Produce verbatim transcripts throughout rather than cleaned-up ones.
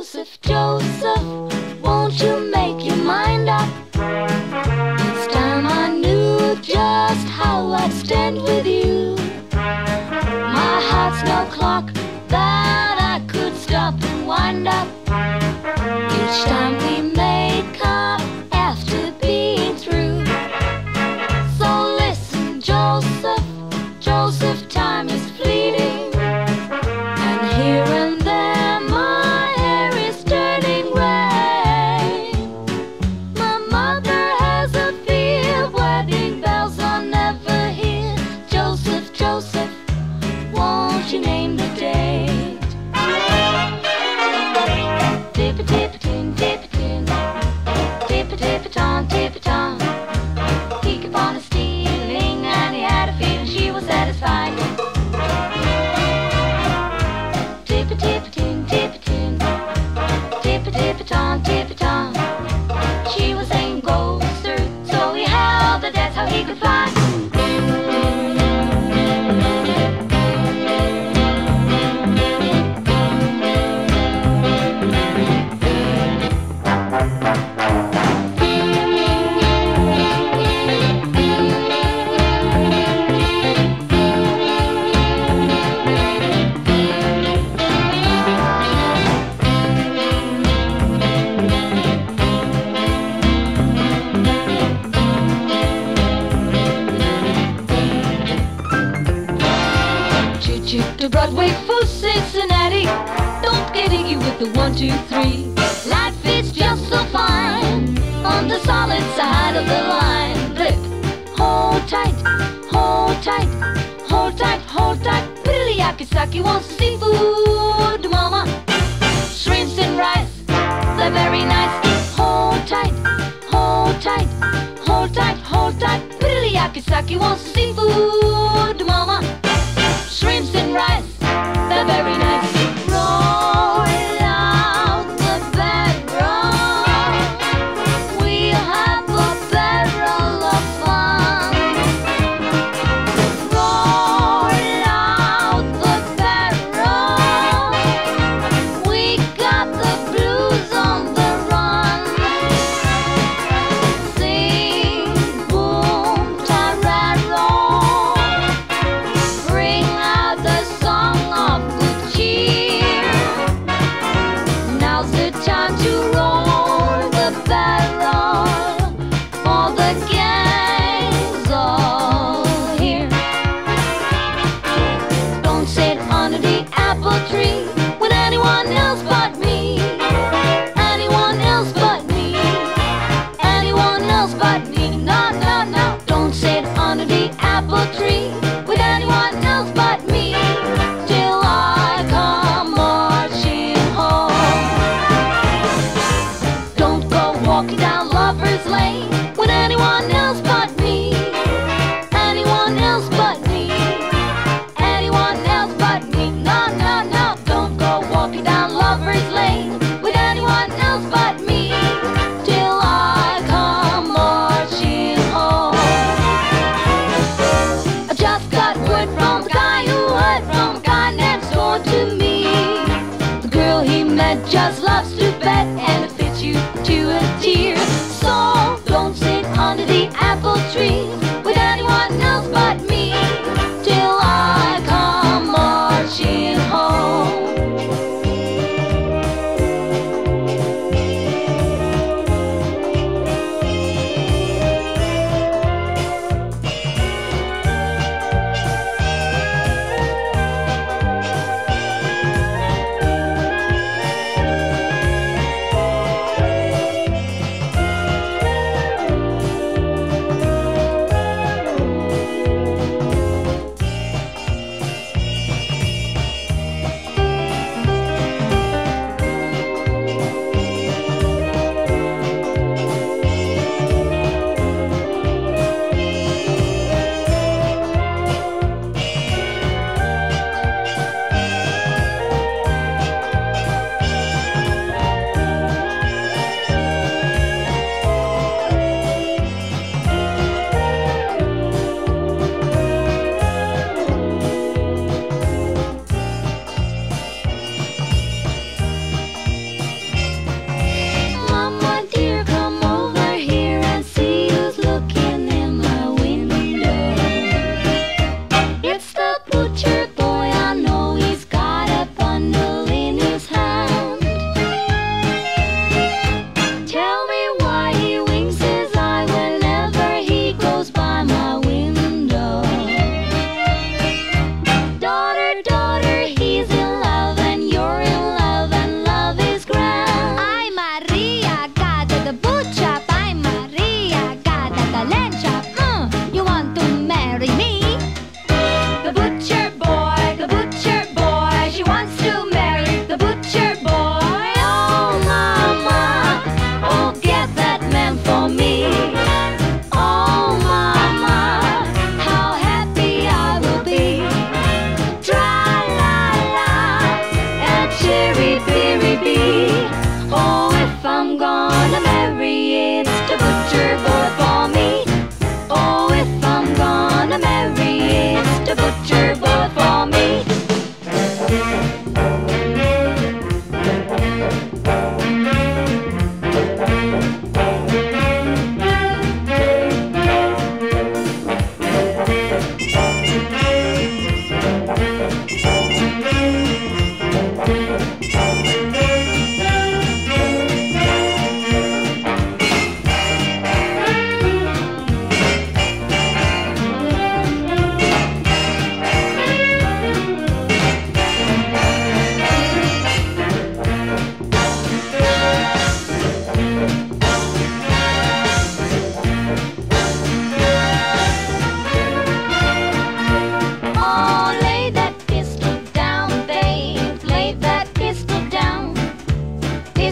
Joseph, Joseph, won't you make your mind up? It's time I knew just how I'd stand with you. My heart's no clock that I could stop and wind up. Each time we make up after being through. So listen, Joseph, Joseph, time is fleeting, and here and there my hair is turning gray. My mother has a fear wedding bells are never here. Joseph, Joseph, won't you name the date? Tip-a-tip-a-tin, tip-a-tin, tip-a-tip-a-ton, tip-a-ton. He kept on stealing and he had a feeling she was satisfied. Tip-a-tip-a-tin, tip-a-tin, tip-a-tip-a-ton, tip-a-ton. She was saying go, sir, so he held that that's how he could fly. To Broadway for Cincinnati, don't get iggy with the one, two, three. Life is just so fine on the solid side of the line. Blip, hold tight, hold tight, hold tight, hold tight. Billy Yakisaki wants seafood, mama. Shrimps and rice, they're very nice. Hold tight, hold tight, hold tight, hold tight. Billy Yakisaki wants seafood, mama. Shrimps and rice, they're very nice. Roll out the barrel, we'll have a barrel of fun. Roll out the barrel, we got the blues on the run. Sing, boom, tararo, bring out the song of good cheer. Now's the time to roll the barrel, for the gang's all here. Don't sit under the apple tree with anyone else but me. Anyone else but me. Anyone else but me. No, no, no. Don't sit under the apple tree with anyone else but me, till I come marching home. Don't go walking down Lover's Lane with anyone else but me. Anyone else but me. Anyone else but me. No, no, no. Don't go walking down Lover's Lane with anyone else but me, till I come marching home. I just got word from the guy who heard from a guy next door to me. The girl he met just loves to bet, and it fits you to a tear. So don't sit under the apple tree with anyone else but me, till I come marching home.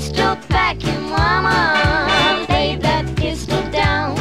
Pistol packing mama, lay that pistol down.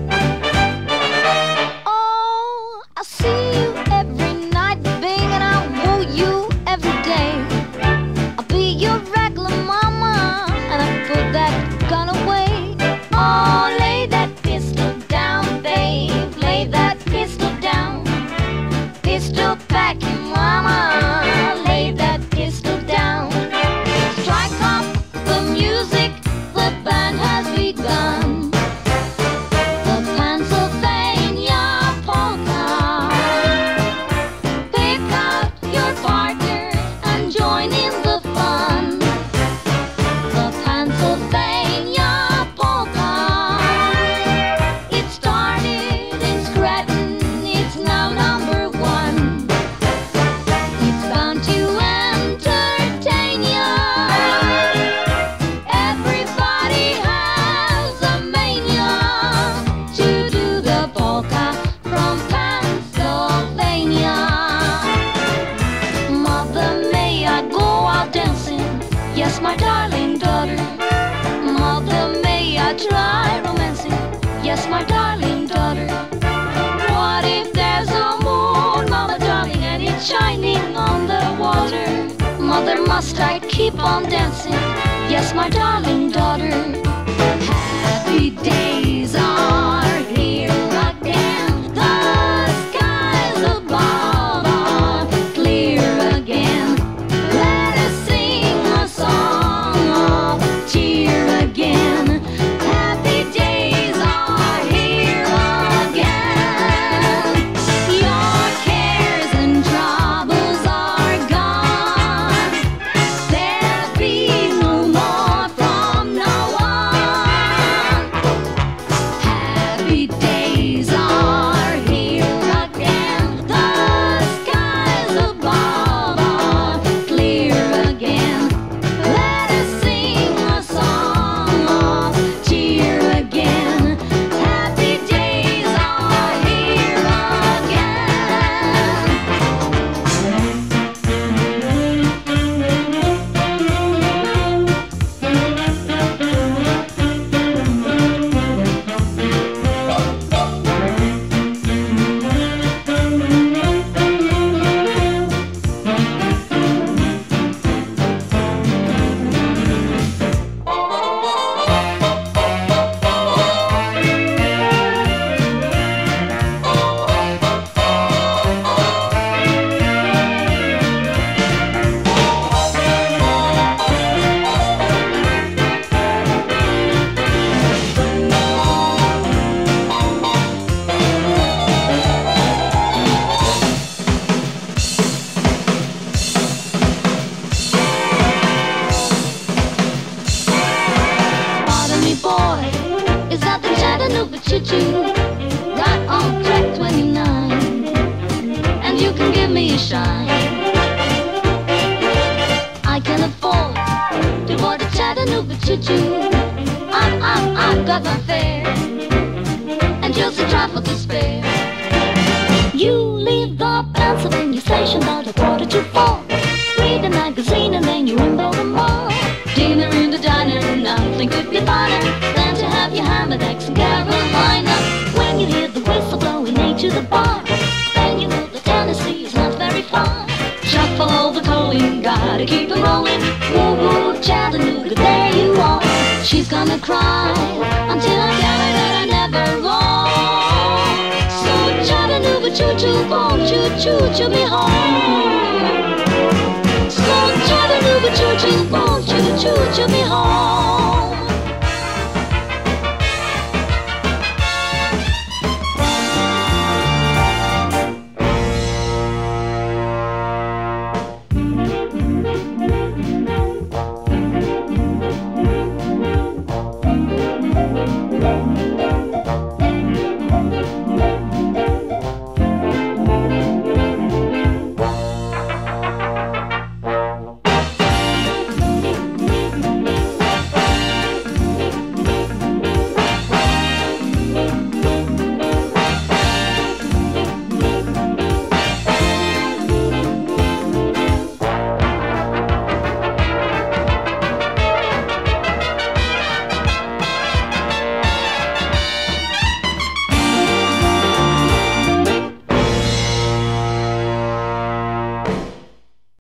Oh, I see you every night, baby, and I woo you every day. I'll be your regular mama, and I put that gun away. Oh, lay that pistol down, babe, lay that pistol down. Pistol packing mama, lay that pistol down. Strike up the music, the band has begun. The Pennsylvania polka. Pick out your partner and join in the fun. The Pennsylvania polka. It started in Scranton, it's now number one. It's bound to entertain ya. Everybody has a mania to do the polka from Pennsylvania. Mother, may I go out dancing? Yes, my darling daughter. Mother, may I try romancing? Yes, my darling daughter. What if there's a moon, mama darling, and it's shining on the water? Mother, must I keep on dancing? Yes, my darling daughter. Happy days are here again. The skies above are clear again. Let us sing a song of cheer again. Happy days are here again. Your cares and troubles are gone. There'll be no more from now on. Happy days are here again. The skies above are clear again. Let us sing a song of cheer again. Happy days are here again. Pardon me, boy, is that the Chattanooga choo-choo? Right on track twenty-nine, and you can give me a shine. I can afford to board a Chattanooga choo-choo. I've, I've, I've got my fare, and just a trifle to spare. You leave the Pennsylvania station about a quarter to four. Read a magazine and then you're in Baltimore. Dinner in the diner, nothing could be finer than to have your ham and eggs in Carolina. When you hear the whistle blowing eight to the bar, then you know that Tennessee is not very far. Shuffle over calling, gotta keep it rolling. Woo woo, Chattanooga, there you are. She's gonna cry until I tell her that I never wrong. So Chattanooga choo-choo, won't you choo-choo me home? So Chattanooga choo-choo, won't you choo-choo me home?